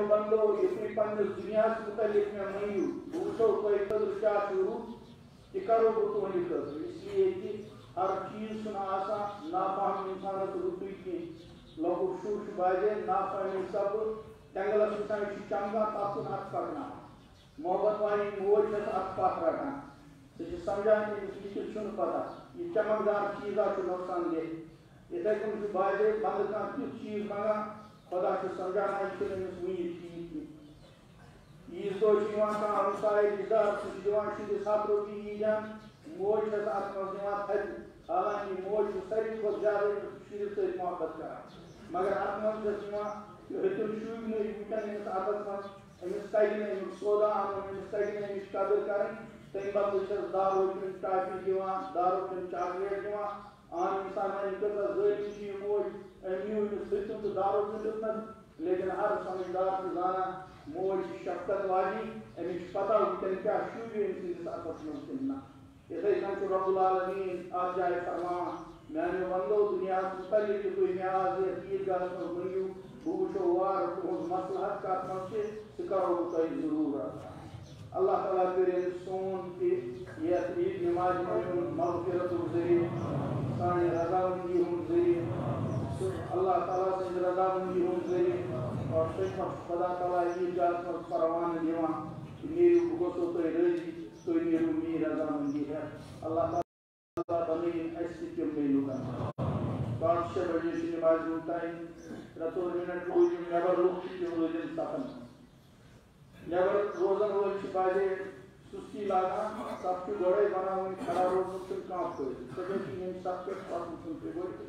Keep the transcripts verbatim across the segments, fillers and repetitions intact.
میانو بندو یہ پنس دنیا متعلق میں منیو وچو تھی خدر کیا شروع یہ کرو بہ تہندِ خاطر اس لیے کہ ہر چیز چھُنہٕ نافہم انسانس رُتُے کینٛہہ لۄکُٹ شُر چھُ باجے نافہمی سبب جنگلس وٕچھان یہِ چھُ چمکان تتھ کُن اتھ پکناوان محبت والی موج چھس اتھ پتھ رٹان سُہ چھِ سمجھان أمِس یہِ چھُنہٕ پتہ یہِ چمکدار چیٖزا چھُ نۄقصان دہ یِتھے کٔنۍ چھُ باجے بدل کانٛہہ تیُتھ چیٖز منگان خدا چھُ سمجھاوان یہِ چھُنہٕ أمِس وٕنہِ ٹھیٖک کینٛہہ عیٖذ دۄہ چھُ یِوان کانٛہہ ہمساے رِشتہٕ دار سُہ چھُ دِوان شُرِس ہتھ رۄپیہِ عیٖدیان موج چھس اتھ منٛز دِوان تھدِ حالانکہ موج چھُ ساروی کھۄتہٕ زیادٕ شُرِس سۭتۍ محبت کران مگر اتھ منٛز چھس یِوان ہیٚتِن شُرۍ نہٕ وٕنکٮ۪ن أمِس اتھس منٛز أمِس تگہِ نہٕ أمیُک سودا اَنُن أمِس تگہِ نہٕ أمِچ قدٕر کَرٕنۍ تمہِ بدلہٕ چھس دہ رۄپیہِ ٹافی دِوان دہ رۄپیہِ چاکلیٹ دِوان عام انسان وَنہِ کۭژاہ ظٲلِم چھِ یہِ موج أمۍ نیوٗ أمِس دٔسِل تہٕ دہ رۄپیہِ دیُتنَس لیکن ہر سمجھدار چھُ زانان موج چھِ شفقت واجی أمِس چھِ پتہ وٕنکٮ۪ن کیٛاہ شوٗبہِ أمۍ سٕنٛدِس اَتھس منٛز کِنہٕ نہ یِتھَے کٔنۍ چھُ رۄب العالمیٖن اَتھ جایہِ فرماوان میٛانیو بندو دُنیاہس متعلق یہِ تُہۍ مےٚ آز یَتھ عیٖدگاہس منٛز ؤنِو بہٕ وٕچھو وارٕ تُہُنٛد مصلحت کتھ منٛز چھِ سُہ کرو بہٕ تۄہہِ ضروٗر عطا اللہ تعالیٰ کٔرِنۍ سون تہِ یتھ عیٖد نمازِ منٛز مغفرتُک ذٔریعہٕ سانہِ رضامندی ہُنٛد ذٔریعہٕ اللہ تعالیٰ سٕنٛزِ رضامندی ہُنٛد ذٔریعہٕ اور تٔمۍ پتہٕ چھُ خدا تعالیٰ عیٖدگاہس منٛز پروانہٕ دِوان کہ نیرِو بہٕ گوٚژھو تۄہہِ رٲضی تُہۍ نیرِو میٛٲنۍ رضامندی ہٮ۪تھ اللہ تعالیٰ بنٲیِن اَسہِ تہِ تِمنٕے لُکن پانٛژھ شےٚ بجے چھِ نمازِ ہُنٛد ٹایم ترٛےٚ ژور مِنٹ روٗزِم نٮ۪بر لُکھ چھِ تِم روٗزِم صفن نٮ۪بر روزن وٲلۍ چھِ باسے سُستی لاگان صف چھُ گۄڈَے بناوٕنۍ کھڑا روزنُک چھُنہٕ کانٛہہ فٲیدٕ سۄ چھِ ییٚمہِ صف پٮ۪ٹھ پَکُن چھُنہٕ تُہۍ گۄڈٕ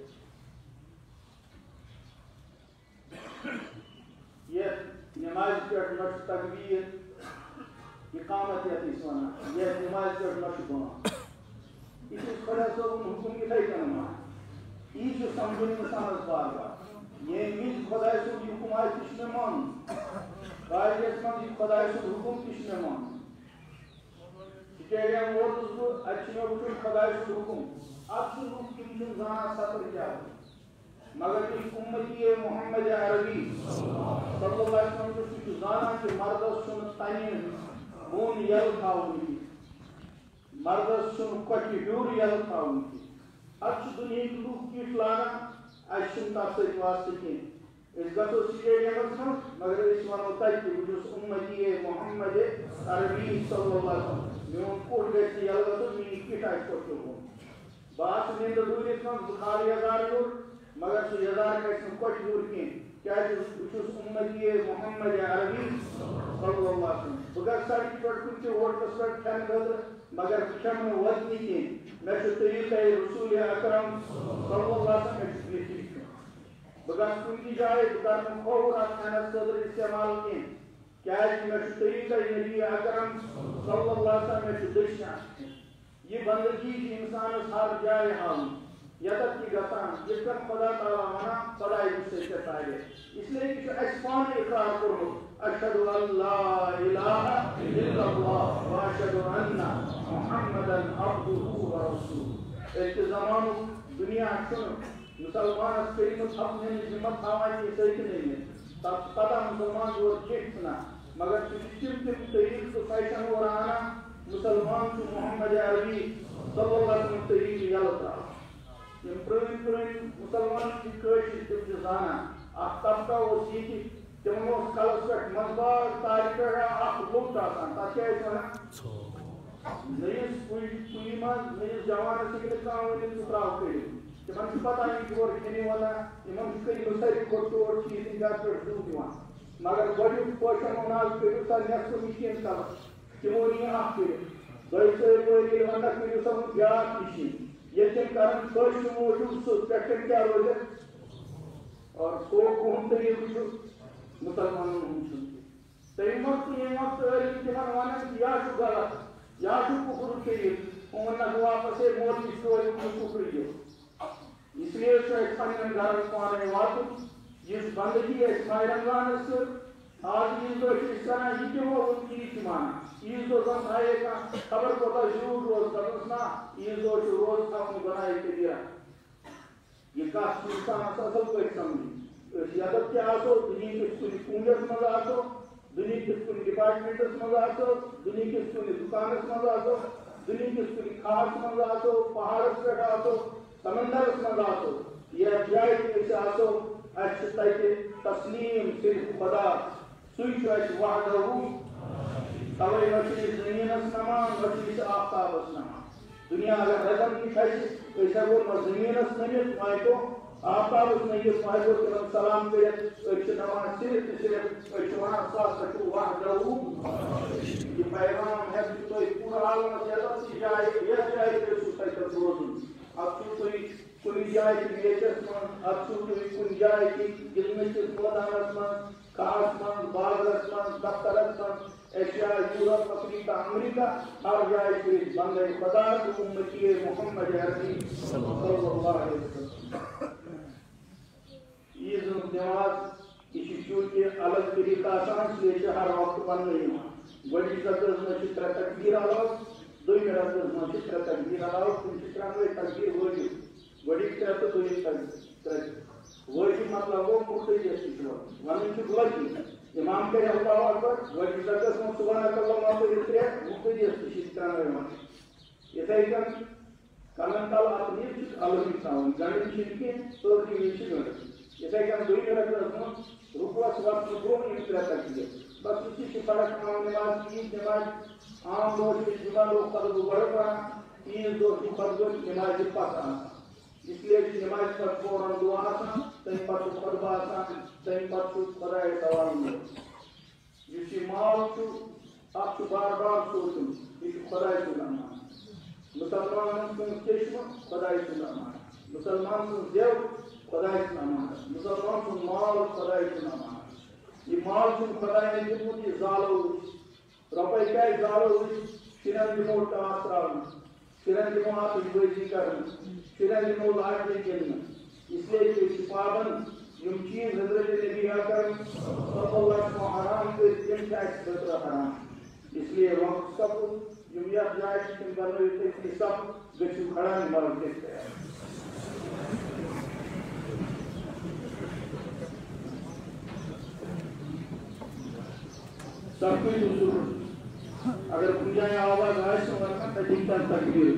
یتھ نمازِ پٮ۪ٹھ نہ چھُ تقبیٖر اقامت یتھ أسۍ وَنان یتھ نمازِ پٮ۪ٹھ نہ چھُ بانٛگ یہِ چھُ خۄدا صٲبُن حُکُم یِتھَے کٔنۍ مانان یی چھُ سمجھُن اِنسانس بار بار ییٚمہِ وِزِ خۄداے سُنٛد حُکُم آسہِ تہِ چھُ مےٚ مانُن کالجس منٛز یہِ خۄداے سُنٛد حُکُم تہِ چھُ مےٚ مانُن سٹیڈیم ووتُس بہٕ اَتہِ چھُ مےٚ وٕچھُن خۄداے سُنٛد حُکُم اَتھ چھُ لُکھ تِم چھِنہٕ زانان سفر کیٛاہ مگر یُس اُمتی محمد عربی صلی اللہ علیہ وسلم چھُ سُہ چھُ زانان کہ مردس چھُنہٕ تنہِ بۄن یَلہٕ تھاوُن کینٛہہ مردس چھُنہٕ کۄٹھِ ہیوٚر یَلہٕ تھاوُن کینٛہہ اتھ چھِ دُنہِکۍ لُکھ کِٹھ لاگان اَسہِ چھُنہٕ تتھ سۭتۍ واسطہٕ کینٛہہ أسۍ گژھو سٹیڈیمس منٛز مگر أسۍ وَنو تتہِ تہِ بہٕ چھُس اُمتی محمد عربی صلی اللہ علیہ وسلم میون کوٚٹھ گژھِ نہٕ یَلہٕ گژھُن میٛٲنۍ کِٹھ آسہِ کۄٹھِ بۄن بہٕ آسہٕ نیندٕ روٗدِس منٛز بہٕ کھالہٕ یزار ہیوٚر مگر سُہ یزار گژھِ نہٕ کۄٹھِ ہیوٚر کینٛہہ کیٛازِ بہٕ چھُس اُمتی محمد عربی صلی اللہ علیہ وسلم بہٕ گژھٕ سڑکہِ پٮ۪ٹھ کُنہِ تہِ ہوٹلس پٮ۪ٹھ کھٮ۪نہٕ خٲطرٕ مگر بہٕ کھٮ۪مہٕ نہٕ وۄزنہِ کینٛہہ مےٚ چھُ طریٖقے رسوٗلِ اکرم صلی اللہ علیہ وسلم مےٚ چھُ بِہتھٕے کھیوٚن بہٕ گژھٕ کُنہِ تہِ جایہِ بہٕ کرٕ نہٕ کھووُر اتھ کھٮ۪نس خٲطرٕ استعمال کینٛہہ کیٛازِ مےٚ چھُ طریٖقے نبی اکرم صلی اللہ علیہ وسلم مےٚ چھُ دٔچھنہِ اتھٕ یہِ بندگی چھِ انسانس ہر جایہِ ہاوٕنۍ ییٚتٮ۪تھ تہِ گژھان یِتھ کٔنۍ خۄدا تعالیٰ وَنان خۄداے وٕچھ ژےٚ ژےٚ تارے اسلیے یہِ چھُ اَسہِ پانہٕ اقرار کوٚرمُت اشہدُ ان لا الہ الا اللہ واشہدُ ان محمدن عبدُہ ورسولُہ أزکہِ زمانُک دُنیا چھُنہٕ مُسلمانس کٔرمٕژ حفظِنٕچ ذِمت تھاوان کہِ سۭتۍ نٔنِتھ تتھ چھُ پتہ مُسلمان چھُ اورٕ کِٹھ ژھٕنان مگر سُہ چھُ تِم تِم طریٖقہٕ تہٕ فیشن اورٕ انان مُسلمان چھُ محمد عربی صلی اللہ علیہ وسلم طریٖقہٕ یَلہٕ ترٛاوان یِم پرٛٲنۍ پرٛٲنۍ مُسلمان چھِ کٲشِرۍ تِم چھِ زانان اکھ طبقہ اوس ییٚتہِ تِمن اوس کلس پٮ۪ٹھ منٛزباگ تارِ پٮ۪ٹھ اکھ لوٚٹ آسان تتھ کیٛاہ ٲسۍ ونان نٔیِس کُلہِ منٛز نٔیِس جوانس ہیٚکہِ نہٕ کانٛہہ ؤنِتھ ژٕ ترٛاو کٔڑِتھ تِمن چھُ پتہ یہِ چھُ اورٕ کھٮ۪نہِ واتان یِمن چھُ کٔرمٕژ ساروی کھۄتہٕ ٹوٹھ چھِ یِہنٛدِ گرٕ پٮ۪ٹھ زُو دِوان مگر گۄڈنیُک پٲٹھۍ ووٚن حظ کٔرِو سا نٮ۪صفہٕ مِشیٖن کلس تِمو نی اکھ کٔرِتھ دۄیہِ ژورِ وٲرۍ ییٚلہِ ونٛدس کٔرِو سا وۄنۍ بیٛاکھ مِشیٖن ییٚلہِ تِم کران کٲشرِ موٗجوٗب سُہ پٮ۪ٹھ کٔنۍ کیٛاہ روزِ اور سون طریٖقہٕ چھُ مُسلمانن ہُنٛد چھُنہٕ تَمہِ وقتہٕ ییٚمہِ وقتہٕ ٲلِم تِمن ونان یا چھُ غلط یا چھُ کُفرُک طریٖقہٕ ووٚنکھ واپس ہے مولوی صٲب چھُ کُفرٕ یہِ اس لیے چھُ اَسہِ پنٕنٮ۪ن گرن پانے واتُن یُس بندگی اَسہِ ماہِ رمضانس کٔر آز عیٖذ دۄہ چھِ أسۍ کران یہِ تہِ ہووُن عیٖد چھِ مانان عیٖذ دۄہ زن تھایے کانٛہہ خبر کوتاہ زیوٗٹھ روز دپُس نا عیٖذ دۄہ چھُ روزٕ تھاوُن گۄناہہِ کبیٖرا یہِ کتھ چھِ اِنسانس اصل پٲٹھۍ سمجھٕنۍ یتھ آسو دنیا کس کن کنجس مز آسو دنیا کس کن ڈپارٹمنٹس مز آسو دنیا کس کن دکانس مز آسو دنیا کس کن کھاس مز آسو پہاڑس پہ آسو سمندرس مز آسو یا جائے کہ آسو اچھ تتہ تسلیم صرف خدا سوچ وحدہ توے وچ زمینس نمان وچ آفتابس نمان دنیا اگر رقم کی کھسہ أسۍ ہٮ۪کو زمینس نمت مائکو آفتابس نٔیِتھ مائکو تمن سلام کٔرِتھ أسۍ چھِ نمان صرف تہٕ صرف أسۍ چھِ ونان سا سا چھُ وحدہ یہ پیغام ہٮ۪کہِ تۄہہِ پوٗرٕ عالمس یتھ جایہِ یتھ جایہِ تہِ ٲسِو تۄہہِ تتھ روزُن اتھ چھُو تُہۍ کُنہِ جایہِ تہِ میچس منٛز اتھ چھُو تُہۍ کُنہِ جایہِ تہِ گِنٛدنہٕ کِس مٲدانس منٛز کھاہس منٛز بازرس منٛز دفترس منٛز ایشیا یورپ افریقہ امریکہ ہر جائے سے بندے خدا کو امتی محمد عربی صلی اللہ علیہ وسلم عید نماز یہ چونکہ الگ طریقہ آسان اس لیے ہر وقت بننے گوڑی رقص میں ترے تکبیر علاوہ دوم رقص میں ترے تکبیر علاوہ تم ترے تکبیر واجب گوڑی ترے تو دوم ترے واجب مطلب وہ مختلف ون غلطی امام کرے اللہ اکبر واجب رقص میں سبحان اللہ ترے مختلف ترے اتھے کن کنن تل اپنی الگ تھاون گنڈن کی سورتی گنڈ اتھے کن دوم رقص میں رکوس وقت برو یم ترے تکبیر بس اسی کی فرق عام نماز عید نماز عام لوگ جمعہ لوگ فرض بڑھ پڑا عید دو کی فرض نماز پتہ اس لیے نماز پر فوراً دعا آسان تم پتہ خطبہ آسان تم پتہ خدا سوال یہ مال اخ بار بار سوچن یہ خدا سن امان مسلمان سن چشم خدا سن امان مسلمان سن دیو خدا سن امان مسلمان سن مال خدا سن امان یہ مال چھ خدا نے دیمت یہ زالو روپے کیا زالو شرن دمو ٹاس تراؤن شرن دمو آپ بازی کرن شرن دمو لاٹری گندن اس لیے کہ پابند یم چیز حضرت نبی اکرم صلی اللہ علیہ وسلم حرام کر تم چھ خطرہ حرام اس لیے وقت سب یم یت جائے تم بنوی تھی سب گھو کھڑا مرن دیکھتے ہیں سب کوئی ضرور اگر کن جائے آواز آئے تو ورنہ تجیبتا تکبیر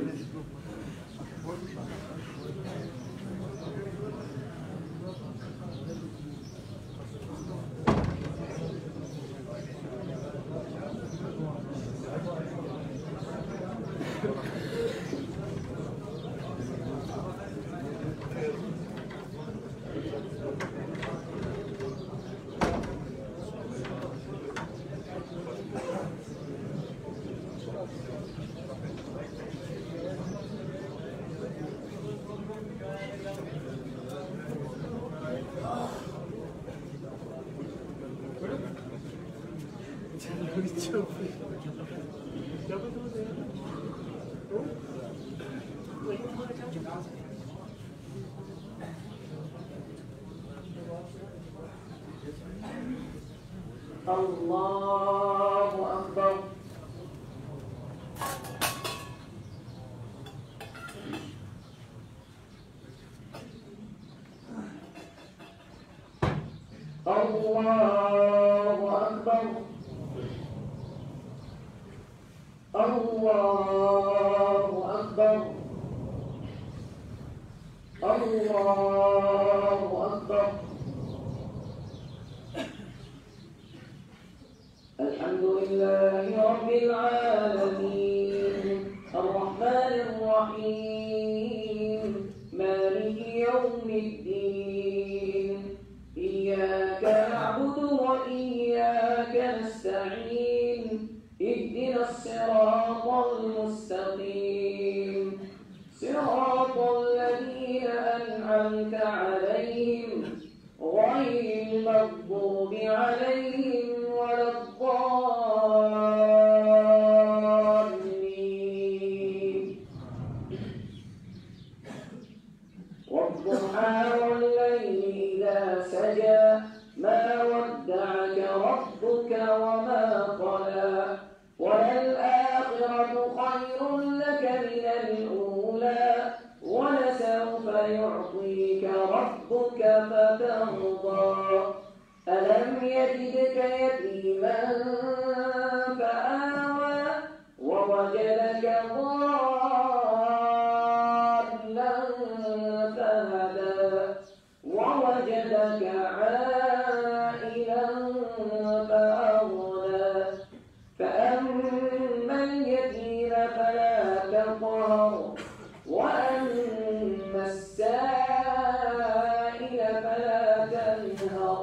اللہ اکبر اللہ اکبر اللہ اکبر اللہ اکبر الحمد لله رب العالمين الرحمن الرحيم مالك يوم الدين إياك نعبد وإياك نستعين اهدنا الصراط المستقيم صراط الذين أنعمت عليهم غير المغضوب عليهم ولا الضالين والضحى والليل إذا سجى ما ودعك ربك وما قلى وللآخرة خير لك من الأولى ولسوف يعطيك ربك ربك فترضى ألم يجدك يتيما فآوى ووجدك ضالا فهدى ووجدك عائلا فأغنى فأما اليتيم فلا تقهر وأما السائل فلا تنهر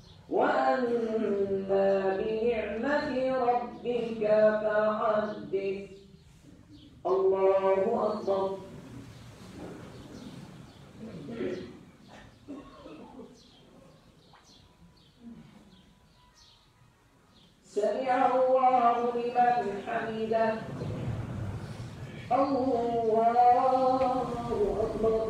وأما بنعمة ربك فحدث. الله أكبر. سمع الله لمن حمده. الله أكبر.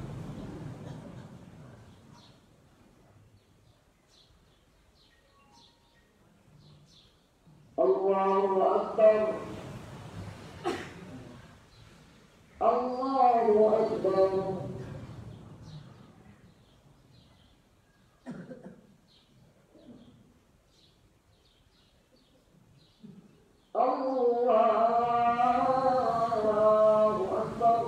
الله أكبر. الله أكبر. الله أكبر.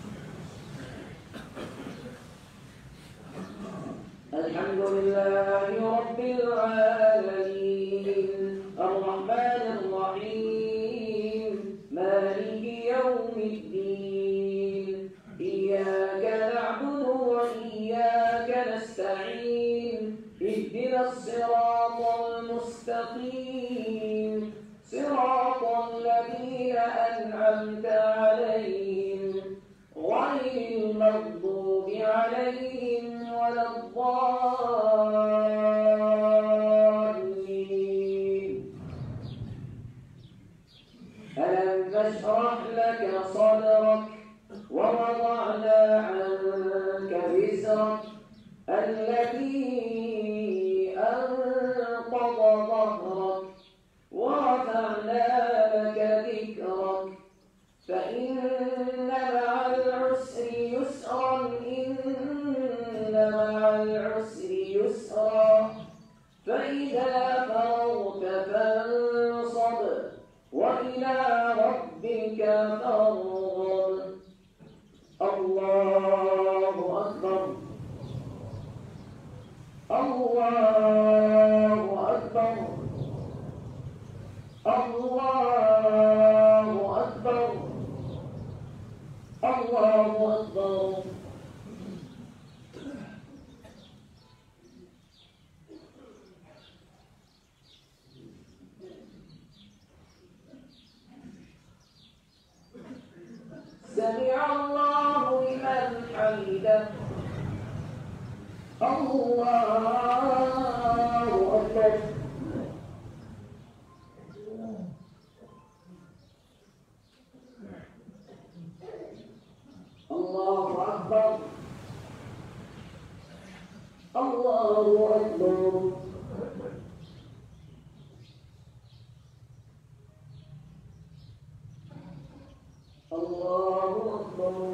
الحمد لله رب العالمين الرحمن الرحيم مالك يوم الدين إياك نعبد وإياك نستعين اهدنا الصراط المستقيم صراط الذين أنعمت عليهم غير المغضوب عليهم ولا الضالين. ألم نشرح لك صدرك ووضعنا عنك وزرك الذي أنقض ظهرك ورفعنا لك ذكرك فإن مع العسر يسرا إن مع العسر يسرا فإذا فرغت فانصب وإلى ربك فارغب. الله أكبر. الله أكبر. الله أكبر. الله أكبر. سمع الله لمن حمده. الله أكبر. الله أكبر. الله أكبر. الله أكبر.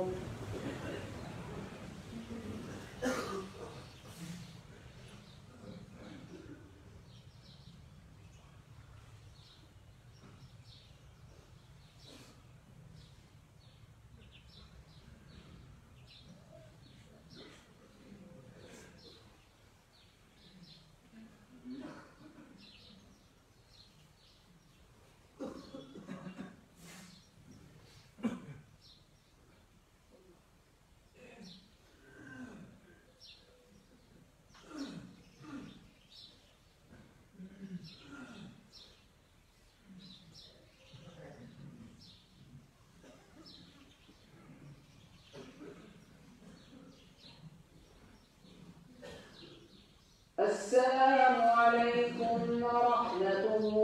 السلام عليكم ورحمة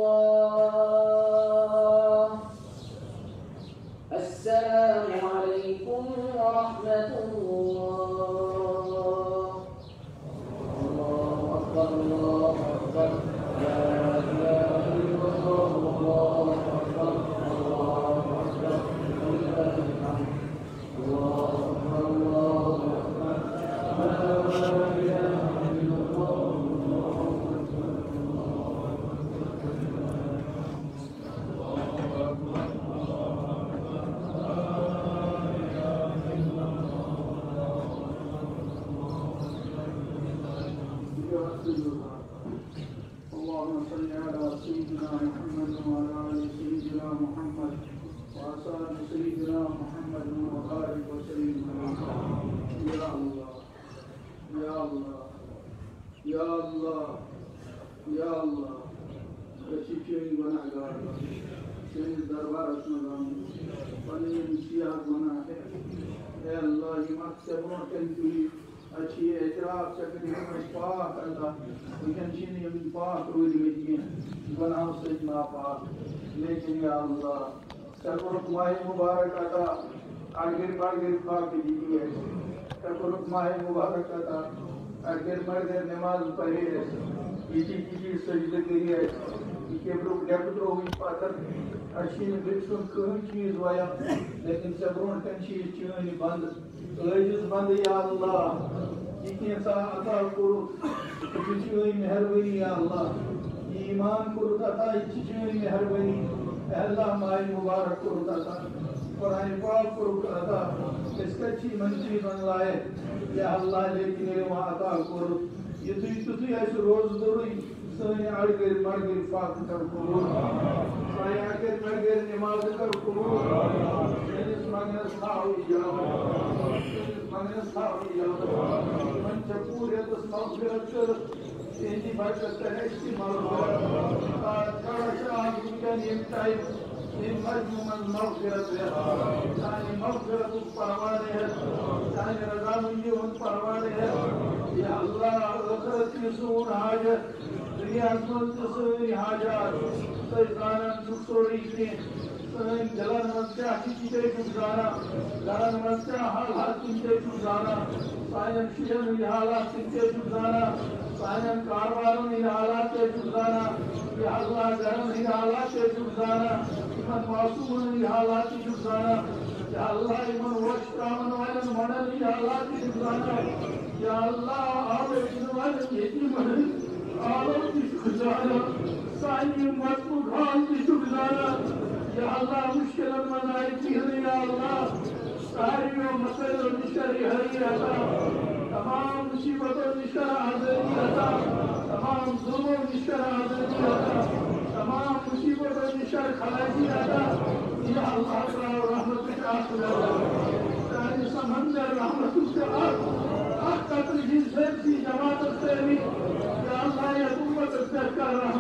الله. السلام عليكم ورحمة الله. الله أكبر. الله أكبر. لا إله إلا الله. الله أكبر. الله أكبر. ولله الحمد. الله أكبر. الله أكبر. اللهم صل على سيدنا محمد وعلى آل سيدنا محمد وأصحاب سيدنا محمد وبارك وسلم. يا الله يا الله يا الله يا الله کشیشیں گناہگار تیرے دربار اسمدان پنی مسیحات گناہ ہے. اے اللہ یہ مقصبوں کنجوری اچھی اعتراف سکنی ہمیں پاک اللہ لیکن چینی ہمیں پاک روی مجھیں گناہ سجنا پاک. لیکن یا اللہ سرورت ماہ مبارک عطا آگر مارگر پاک دیتی ہے. سرورت ماہ مبارک عطا آگر مارگر نماز پڑھی ہے. کسی کسی سجدہ کری ہے. یہ بروک ڈیپٹر ہوئی پاتر اشین بکسن کہن چیز وایا لیکن سبرون کن چیز چین بند عاجز بند یا اللہ یہ کینسا عطا کرو یہ چین مہربانی یا اللہ ایمان کرو عطا یہ چین مہربانی اے اللہ مائی مبارک کرو عطا قرآن پاک کرو عطا اس کچھی منچی بن لائے یا اللہ لیکن وہاں عطا کرو یہ تو تھی ایسے روز دوری سانی آڑگر مرگر فاق کر قبول سانی آڑگر مرگر نماز کر قبول سینس مانگنس خواہو اجابت سینس مانگنس خواہو اجابت من چپوریتس مغفرت کر سینجی برکت تحیشتی مغفرت تھوڑا شاہ دنیا نیم ٹائم نیم مجموعن مغفرت ہے. سانی مغفرت اس پروانے ہے سانی رضا منجی ان پروانے ہے. یا اللہ اخرت کی سون حاجت دنیا اکمل تسوری حاجات سیدانا سکسوری اتنی سین جلن منچہ کسی چکزانا جلن منچہ حال حال کنچے چکزانا سائن شیئن حالات کنچے چکزانا سائن کاروارن حالات چکزانا یا اللہ گرم حالات چکزانا من معصومن حالات چکزانا یا اللہ من وشتامن والن منن حالات چکزانا یا اللہ آبے جنوالن یتی منن آلو کی شکزانا سائنی مطلوب حال کی شکزانا یا اللہ مشکل منائی چیزیں یا اللہ ساری و مسئل و نشکری حری عطا تمام مصیبت و نشکر حضری عطا تمام ظلم و نشکر حضری عطا تمام مصیبت و نشکر خلاقی عطا یا اللہ تعالی رحمت کے آخر ساری سمندر رحمت کے آخر آخ قتل جن سیبسی جماعت السیمی یا اللہ یا امت اختر کر رہا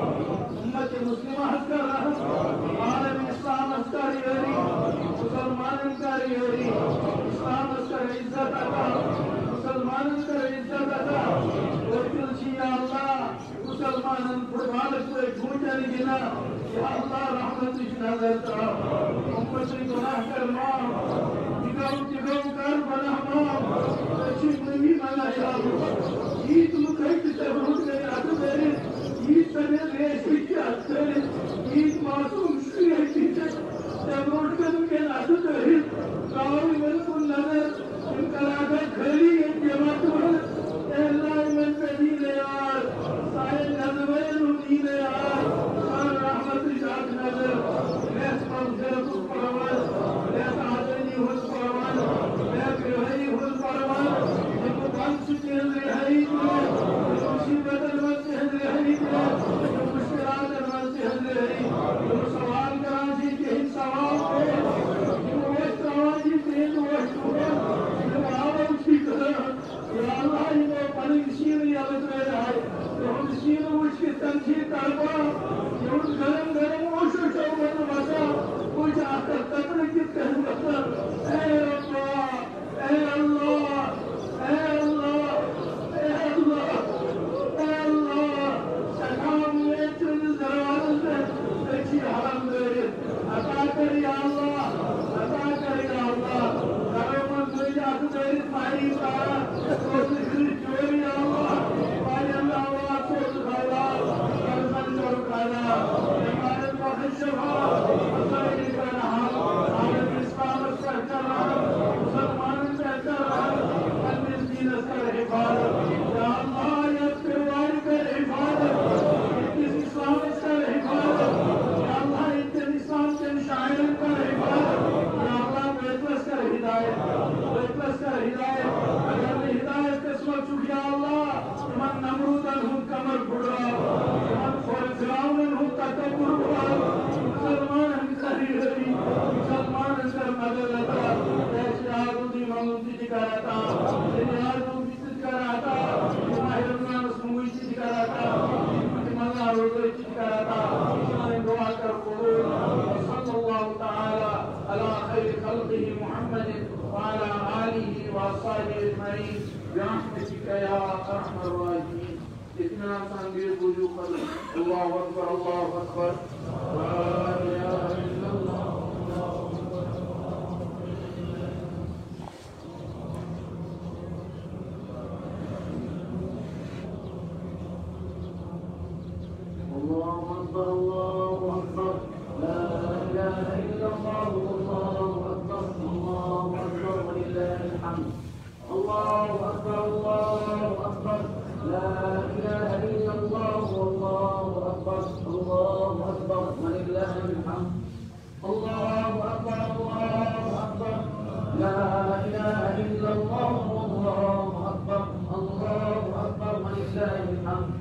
امت مسلمہ کر رہا عالم اسلام اسکاری ہری مسلمان اسکاری ہری اسلام اسکر عزت عطا مسلمان اسکر عزت عطا وکل چی یا اللہ مسلمان فرمالک کو جھوٹا گنا یا اللہ رحمت نظر تا امت گناہ کر ماں جگاؤ جگاؤ کر بنا ماں اچھی نبی مانا یا اللہ یہ تم کہتے تبرود گئے آتو میرے یہ سنے ریش کی آتھرے یہ معصوم شکری ہے کیچے تبرود کے دن کے آتو تحری کاوی ملکن نظر ان کلاغا گھری ہے جماعت میں اے اللہ من پہنی لے آر سائے نظمین ہونی لے آر سار رحمت شاک نظر لیس مغفرت اس پروان لیس آدنی حس پروان لیس گرہی حس پروان جنکو بانس کے اندر ہے مصیبت المسیح اندر ہے مشکلات المسیح اندر ہے سوال کراجی کے ہی سوال ہے وقت آوازی تین وقت ہوگا آواز کی قدر یا اللہ یہ پنک سین یا بطرے رہا ہے ہم سین وش کی تنجیر تاربا یہ گرم گرم اوشو شوبت بسا کچھ آکر قطر کی کہن بسا اے اللہ اے اللہ اے اللہ اے اللہ اے اللہ سکام لیتن زروازن سے اچھی حرم دے عطا کر یا اللہ عطا کر یا اللہ کرمان دوئی جاتو دیرت ماہی سارا سوچ گری چوری یا اللہ پائی اللہ اللہ سوچ خالا کرزن چور خالا امارت وقت شفا مسائلی کا نحال عالم اسلام اسکر کر رہا مسلمان اسکر کر رہا قلب دین اسکر حفاظت یا اللہ یہ پیرواری کر حفاظت اتنی اسلام اسکر حفاظت یا اللہ اتنی اسلام کے شاعرن کر حفاظت یا اللہ بیتلس کر ہدایت بیتلس کر ہدایت اگر ہدایت قسمت چکیا اللہ من نمرود हूँ कमर बुरा और फिराउन हूँ तकब्बुर बुरा मुसलमान हम सही रही मुसलमान कर मदद लगा ऐसे आदमी ममुती दिखाता ये आदमी दिखाता माहिरना सुमुई दिखाता मना रोज़ दिखाता इसमें दुआ कर कबूल सल्लल्लाहु ताला अला खैर खल्क़िही मुहम्मद وعلى آله وأصحابه أجمعين برحمتك يا أرحم الراحمين. इतना संगीत बुजू कर अल्लाहु अकबर अल्लाहु अकबर ला इलाहा इल्लल्लाह अल्लाहु अकबर अल्लाहु अकबर ला इलाहा इल्लल्लाह अल्लाहु अकबर अल्लाहु अकबर वलिल्लाहिल हम्द. अल्लाहु अकबर अल्लाहु अकबर لا إله إلا الله والله أكبر الله أكبر ولله الحمد. الله أكبر الله أكبر لا إله إلا الله والله أكبر الله أكبر ولله الحمد.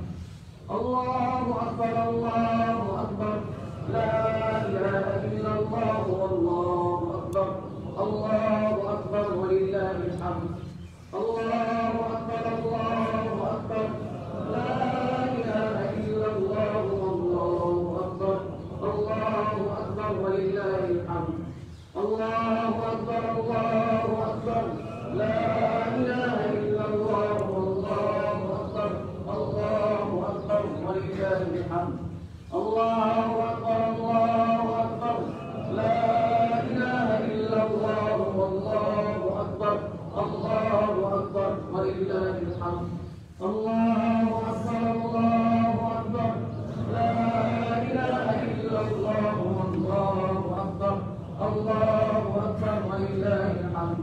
الله أكبر الله أكبر لا إله إلا الله والله أكبر الله أكبر ولله الحمد. الله أكبر الله أكبر لا إله إلا الله والله أكبر الله أكبر ولله الحمد. الله أكبر الله أكبر لا إله إلا الله والله أكبر الله أكبر ولله الحمد. الله أكبر الله أكبر لا إله إلا الله والله أكبر الله أكبر ولله الحمد. الله أكبر الله أكبر لا إله إلا الله والله أكبر الله أكبر ولله الحمد.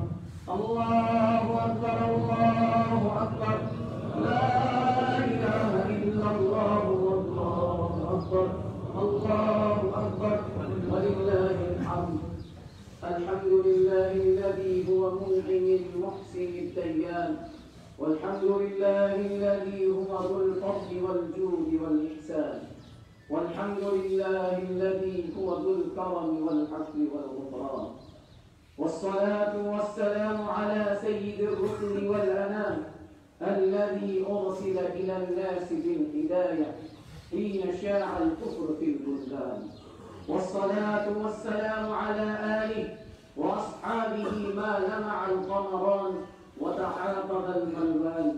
الله أكبر الله أكبر لا إله إلا الله والله أكبر الله أكبر ولله الحمد. الحمد لله الذي هو منعم المحسن الديان والحمد لله الذي هو ذو الفضل والجود والإحسان والحمد لله الذي هو ذو الكرم والعفو والغفران. والصلاة والسلام على سيد الرسل والأنام الذي أرسل إلى الناس بالهداية حين شاع الكفر في البلدان. والصلاة والسلام على آله وأصحابه ما لمع القمران وتحاقب الملوان.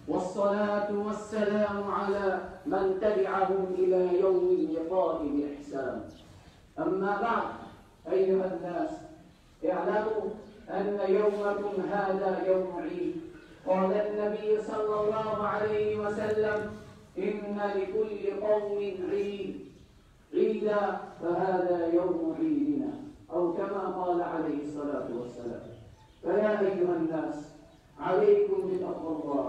والصلاة والسلام على من تبعهم إلى يوم اللقاء بإحسان. أما بعد أيها الناس اعلموا أن يومكم هذا يوم عيد. قال النبي صلى الله عليه وسلم إن لكل قوم عيد عيدا فهذا يوم عيدنا أو كما قال عليه الصلاة والسلام. فيا أيها الناس عليكم بتقوى الله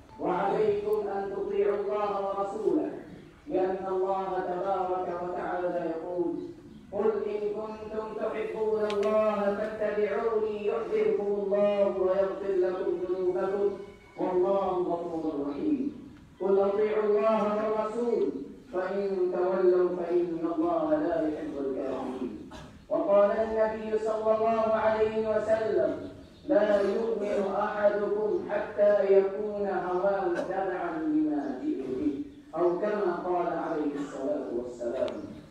وعليكم أن تطيعوا الله ورسوله لأن الله تبارك وتعالى يقول قل إن كنتم تحبون الله فاتبعوني يحببكم الله ويغفر لكم ذنوبكم والله غفور رحيم. قل أطيعوا الله والرسول فإن تولوا فإن الله لا يحب الكافرين. وقال النبي صلى الله عليه وسلم لا يؤمن أحدكم حتى يكون هواه تبعا لما جئت به أو كما قال عليه الصلاة والسلام.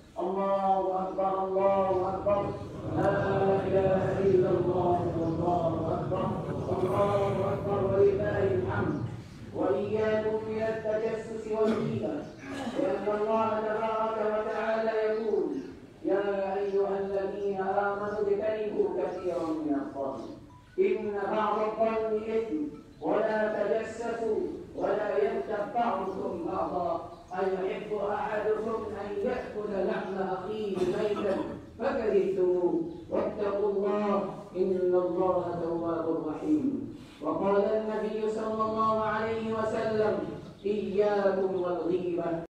الله أكبر الله أكبر لا إله إلا الله والله أكبر الله أكبر ولله الحمد. وإياكم من التجسس والغيبة لأن الله تبارك وتعالى يقول يا أيها الذين آمنوا اجتنبوا كثيرا من الظن إن بعض الظن إثم ولا تجسسوا ولا يغتب بعضكم بعضا أيحب أحدكم أن يأكل لحم أخيه ميتا فكرهتموه واتقوا الله إن الله تواب رحيم. وقال النبي صلى الله عليه وسلم إياكم والغيبة